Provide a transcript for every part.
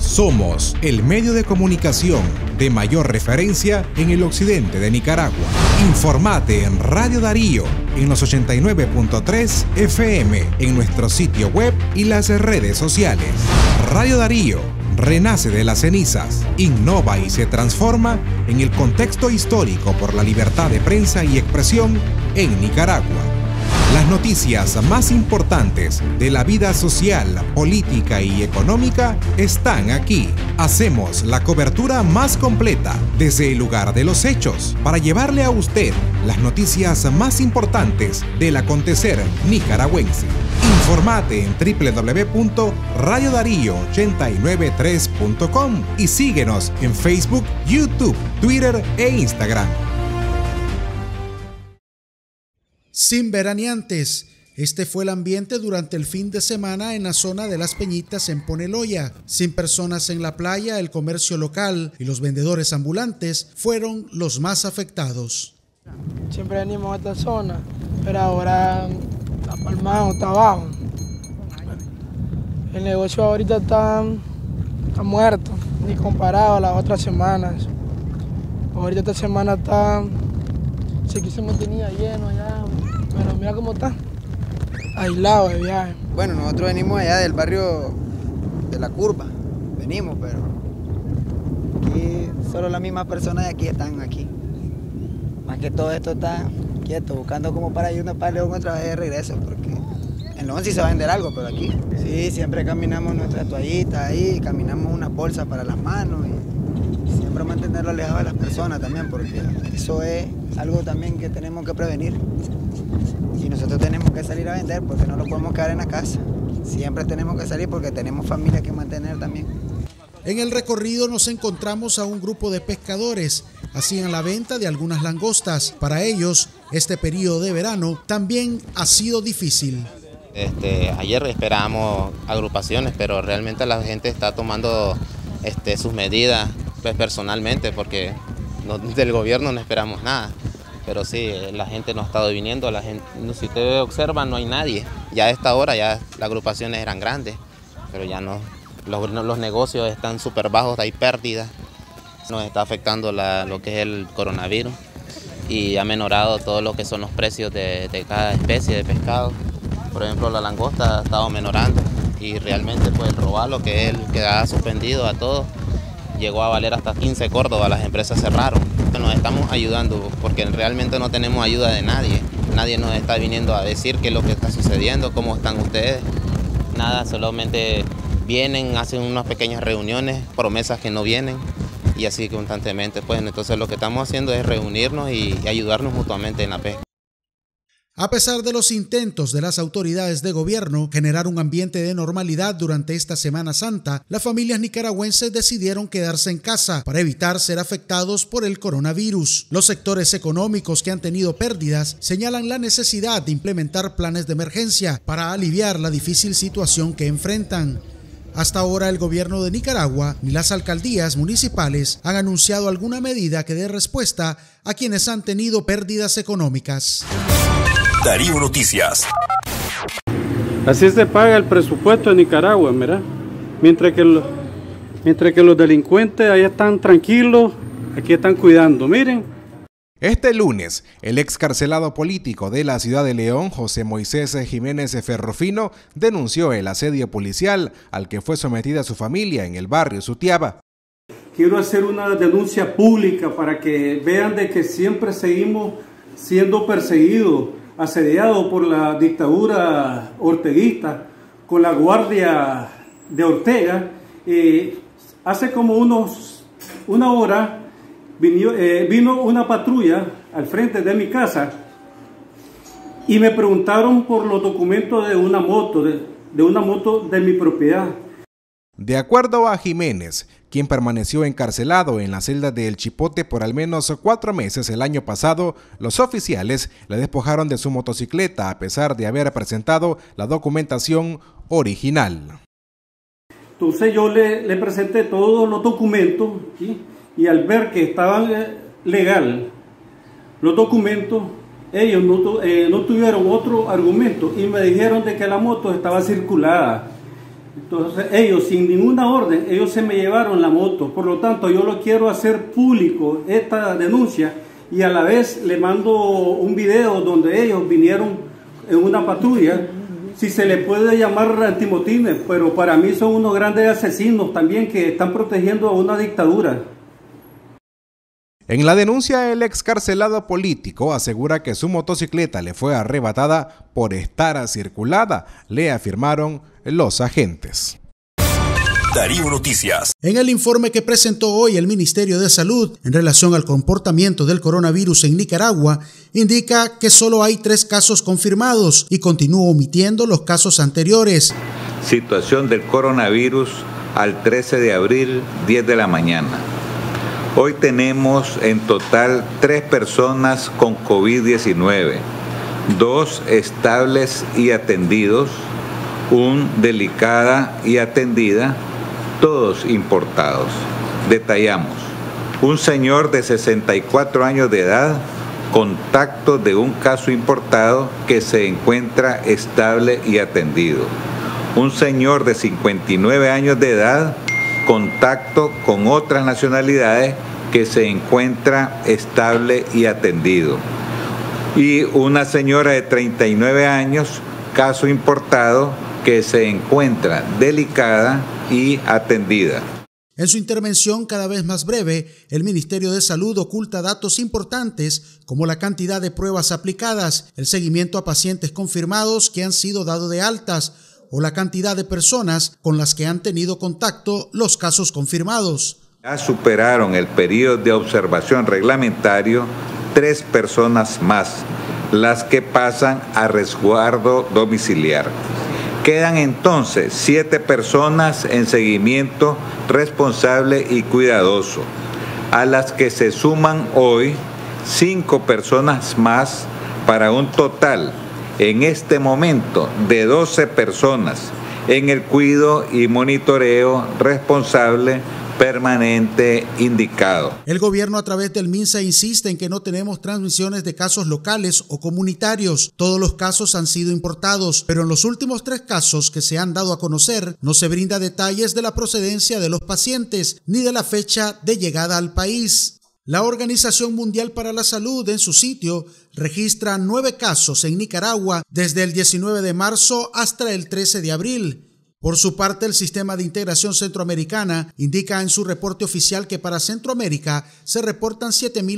Somos el medio de comunicación de mayor referencia en el occidente de Nicaragua. Informate en Radio Darío, en los 89.3 FM, en nuestro sitio web y las redes sociales. Radio Darío renace de las cenizas, innova y se transforma en el contexto histórico por la libertad de prensa y expresión en Nicaragua. Las noticias más importantes de la vida social, política y económica están aquí. Hacemos la cobertura más completa desde el lugar de los hechos para llevarle a usted las noticias más importantes del acontecer nicaragüense. Informate en www.radiodarío893.com y síguenos en Facebook, YouTube, Twitter e Instagram. Sin veraneantes, este fue el ambiente durante el fin de semana en la zona de Las Peñitas en Poneloya. Sin personas en la playa, el comercio local y los vendedores ambulantes fueron los más afectados. Siempre venimos a esta zona, pero ahora está palmado, está abajo. El negocio ahorita está muerto, ni comparado a las otras semanas. Ahorita esta semana aquí se mantenía lleno ya, pero mira cómo está, aislado de viaje. Bueno, nosotros venimos allá del barrio de La Curva, venimos, pero aquí solo las mismas personas de aquí están aquí. Más que todo esto está quieto, buscando como para irnos para León otra vez de regreso, porque en León sí se va a vender algo, pero aquí sí, siempre caminamos nuestras toallitas ahí, caminamos una bolsa para las manos y siempre mantenerlo alejado de las personas también, porque eso es algo también que tenemos que prevenir. Y nosotros tenemos que salir a vender porque no lo podemos quedar en la casa. Siempre tenemos que salir porque tenemos familia que mantener también. En el recorrido nos encontramos a un grupo de pescadores. Hacían la venta de algunas langostas. Para ellos, este periodo de verano también ha sido difícil. Ayer esperábamos agrupaciones, pero realmente la gente está tomando sus medidas personalmente, porque del gobierno no esperamos nada. Pero sí, la gente no ha estado viniendo, la gente, si usted observa, no hay nadie. Ya a esta hora ya las agrupaciones eran grandes, pero ya no, los negocios están súper bajos, hay pérdidas. Nos está afectando lo que es el coronavirus y ha menorado todo lo que son los precios de cada especie de pescado. Por ejemplo, la langosta ha estado menorando y realmente pues el robalo, que es el que ha suspendido a todos, llegó a valer hasta 15 Córdoba, las empresas cerraron. Nos estamos ayudando porque realmente no tenemos ayuda de nadie. Nadie nos está viniendo a decir qué es lo que está sucediendo, cómo están ustedes. Nada, solamente vienen, hacen unas pequeñas reuniones, promesas que no vienen y así constantemente. Pues entonces lo que estamos haciendo es reunirnos y ayudarnos mutuamente en la pesca. A pesar de los intentos de las autoridades de gobierno generar un ambiente de normalidad durante esta Semana Santa, las familias nicaragüenses decidieron quedarse en casa para evitar ser afectados por el coronavirus. Los sectores económicos que han tenido pérdidas señalan la necesidad de implementar planes de emergencia para aliviar la difícil situación que enfrentan. Hasta ahora el gobierno de Nicaragua ni las alcaldías municipales han anunciado alguna medida que dé respuesta a quienes han tenido pérdidas económicas. Darío Noticias. Así se paga el presupuesto de Nicaragua, ¿verdad? Mientras que los delincuentes allá están tranquilos, aquí están cuidando. Miren. Este lunes, el excarcelado político de la ciudad de León, José Moisés Jiménez Ferrofino, denunció el asedio policial al que fue sometida su familia en el barrio Sutiaba. Quiero hacer una denuncia pública para que vean de que siempre seguimos siendo perseguidos, asediado por la dictadura orteguista, con la guardia de Ortega. Hace como una hora vino una patrulla al frente de mi casa y me preguntaron por los documentos de una moto, de mi propiedad. De acuerdo a Jiménez, quien permaneció encarcelado en la celda de El Chipote por al menos 4 meses el año pasado, los oficiales le despojaron de su motocicleta a pesar de haber presentado la documentación original. Entonces yo le presenté todos los documentos, ¿sí? Y al ver que estaban legal los documentos, ellos no tuvieron otro argumento y me dijeron de que la moto estaba circulada. Entonces ellos, sin ninguna orden, ellos se me llevaron la moto. Por lo tanto, yo lo quiero hacer público, esta denuncia, y a la vez le mando un video donde ellos vinieron en una patrulla, si se le puede llamar antimotines, pero para mí son unos grandes asesinos también que están protegiendo a una dictadura. En la denuncia, el excarcelado político asegura que su motocicleta le fue arrebatada por estar circulada, le afirmaron los agentes. Darío Noticias. En el informe que presentó hoy el Ministerio de Salud en relación al comportamiento del coronavirus en Nicaragua, indica que solo hay 3 casos confirmados y continúa omitiendo los casos anteriores. Situación del coronavirus al 13 de abril, 10 de la mañana. Hoy tenemos en total 3 personas con COVID-19, 2 estables y atendidos, 1 delicada y atendida, todos importados. Detallamos: un señor de 64 años de edad, contacto de un caso importado que se encuentra estable y atendido. Un señor de 59 años de edad, contacto con otras nacionalidades que se encuentra estable y atendido. Y una señora de 39 años, caso importado, que se encuentra delicada y atendida. En su intervención cada vez más breve, el Ministerio de Salud oculta datos importantes como la cantidad de pruebas aplicadas, el seguimiento a pacientes confirmados que han sido dados de altas o la cantidad de personas con las que han tenido contacto los casos confirmados. Ya superaron el periodo de observación reglamentario 3 personas más, las que pasan a resguardo domiciliar. Quedan entonces 7 personas en seguimiento responsable y cuidadoso, a las que se suman hoy 5 personas más para un total en este momento de 12 personas en el cuidado y monitoreo responsable permanente indicado. El gobierno a través del MINSA insiste en que no tenemos transmisiones de casos locales o comunitarios. Todos los casos han sido importados, pero en los últimos 3 casos que se han dado a conocer no se brinda detalles de la procedencia de los pacientes ni de la fecha de llegada al país. La Organización Mundial para la Salud en su sitio registra 9 casos en Nicaragua desde el 19 de marzo hasta el 13 de abril. Por su parte, el Sistema de Integración Centroamericana indica en su reporte oficial que para Centroamérica se reportan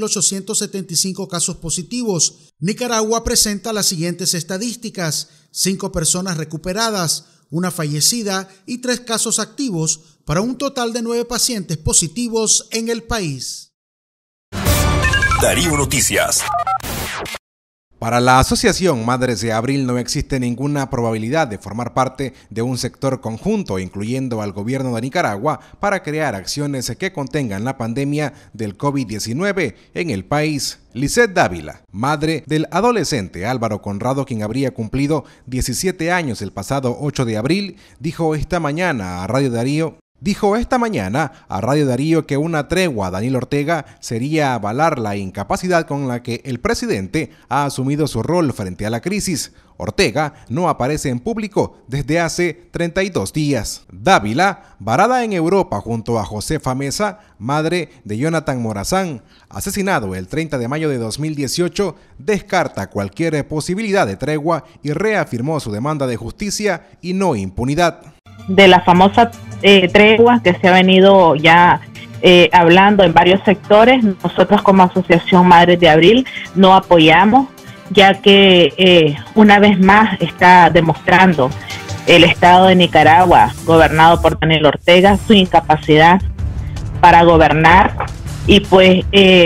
7.875 casos positivos. Nicaragua presenta las siguientes estadísticas: 5 personas recuperadas, 1 fallecida y 3 casos activos, para un total de 9 pacientes positivos en el país. Darío Noticias. Para la Asociación Madres de Abril no existe ninguna probabilidad de formar parte de un sector conjunto, incluyendo al gobierno de Nicaragua, para crear acciones que contengan la pandemia del COVID-19 en el país. Lisette Dávila, madre del adolescente Álvaro Conrado, quien habría cumplido 17 años el pasado 8 de abril, dijo esta mañana a Radio Darío que una tregua a Daniel Ortega sería avalar la incapacidad con la que el presidente ha asumido su rol frente a la crisis. Ortega no aparece en público desde hace 32 días. Dávila, varada en Europa junto a Josefa Mesa, madre de Jonathan Morazán, asesinado el 30 de mayo de 2018, descarta cualquier posibilidad de tregua y reafirmó su demanda de justicia y no impunidad. De la famosa tregua que se ha venido ya hablando en varios sectores, nosotros como Asociación Madres de Abril no apoyamos, ya que una vez más está demostrando el Estado de Nicaragua, gobernado por Daniel Ortega, su incapacidad para gobernar, y pues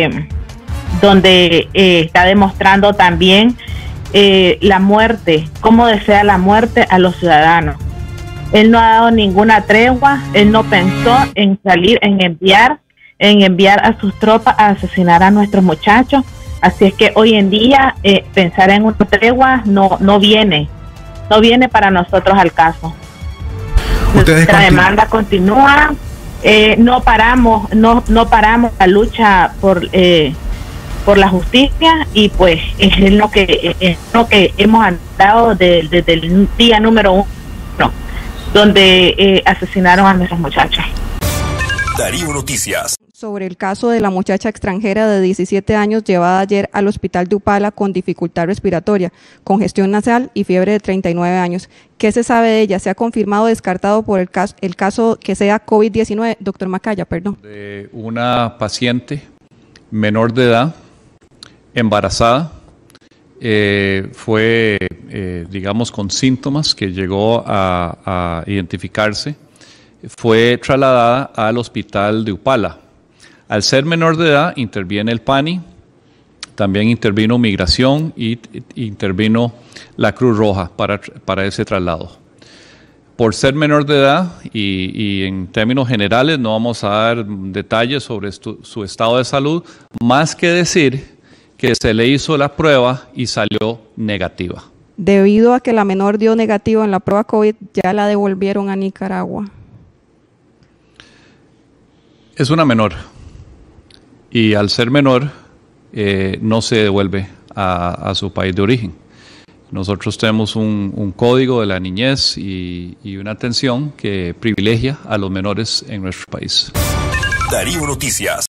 donde está demostrando también la muerte, cómo desea la muerte a los ciudadanos. Él no ha dado ninguna tregua, él no pensó en salir, en enviar a sus tropas a asesinar a nuestros muchachos. Así es que hoy en día pensar en una tregua no viene para nosotros al caso. Nuestra demanda continúa, no paramos la lucha por la justicia, y pues es lo que hemos andado desde el día número 1. donde asesinaron a nuestros muchachos. Darío Noticias. Sobre el caso de la muchacha extranjera de 17 años llevada ayer al hospital de Upala con dificultad respiratoria, congestión nasal y fiebre de 39 años. ¿Qué se sabe de ella? ¿Se ha confirmado o descartado por el caso que sea COVID-19? Doctor Macaya, perdón. De una paciente menor de edad, embarazada, fue, digamos, con síntomas que llegó a identificarse, fue trasladada al hospital de Upala. Al ser menor de edad, interviene el PANI, también intervino Migración y intervino la Cruz Roja para ese traslado. Por ser menor de edad y en términos generales no vamos a dar detalles sobre su estado de salud, más que decir que se le hizo la prueba y salió negativa. Debido a que la menor dio negativo en la prueba COVID, ya la devolvieron a Nicaragua. Es una menor y al ser menor no se devuelve a su país de origen. Nosotros tenemos un código de la niñez y una atención que privilegia a los menores en nuestro país. Darío Noticias.